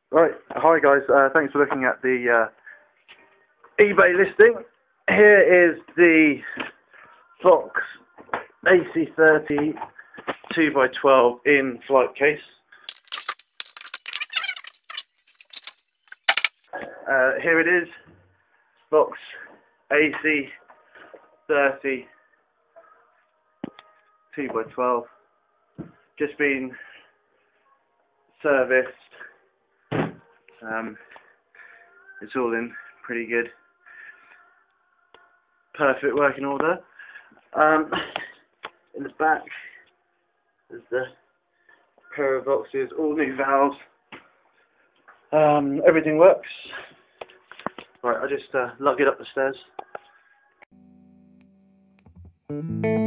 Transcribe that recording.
Right, hi guys, thanks for looking at the eBay listing. Here is the Vox AC30 2x12 in flight case. Here it is, Vox AC30 2x12, just been serviced. It's all in pretty good, perfect working order. In the back there's the pair of boxes, all new valves. Everything works. Right, I'll just lug it up the stairs.